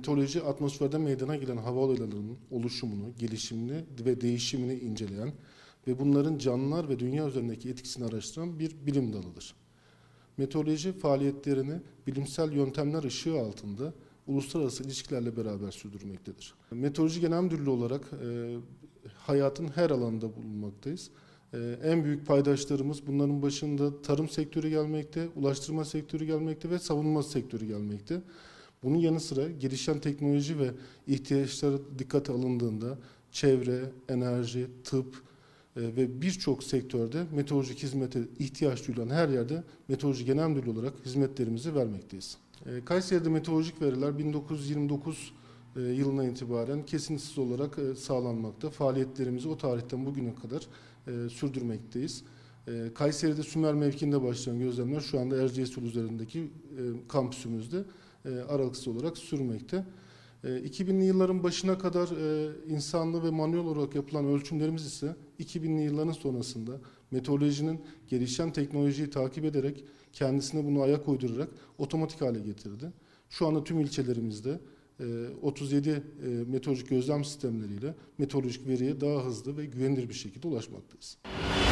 Meteoroloji, atmosferde meydana gelen hava olaylarının oluşumunu, gelişimini ve değişimini inceleyen ve bunların canlılar ve dünya üzerindeki etkisini araştıran bir bilim dalıdır. Meteoroloji faaliyetlerini bilimsel yöntemler ışığı altında uluslararası ilişkilerle beraber sürdürmektedir. Meteoroloji Genel Müdürlüğü olarak hayatın her alanında bulunmaktayız. En büyük paydaşlarımız bunların başında tarım sektörü gelmekte, ulaştırma sektörü gelmekte ve savunma sektörü gelmekte. Bunun yanı sıra gelişen teknoloji ve ihtiyaçları dikkate alındığında çevre, enerji, tıp ve birçok sektörde meteorolojik hizmete ihtiyaç duyulan her yerde Meteoroloji Genel Müdürlüğü olarak hizmetlerimizi vermekteyiz. Kayseri'de meteorolojik veriler 1929 yılına itibaren kesintisiz olarak sağlanmakta. Faaliyetlerimizi o tarihten bugüne kadar sürdürmekteyiz. Kayseri'de Sümer mevkiinde başlayan gözlemler şu anda Erciyes Yolu üzerindeki kampüsümüzde aralıksız olarak sürmekte. 2000'li yılların başına kadar insanlı ve manuel olarak yapılan ölçümlerimiz ise 2000'li yılların sonrasında meteorolojinin gelişen teknolojiyi takip ederek kendisine bunu ayak uydurarak otomatik hale getirdi. Şu anda tüm ilçelerimizde 37 meteorolojik gözlem sistemleriyle meteorolojik veriye daha hızlı ve güvenilir bir şekilde ulaşmaktayız.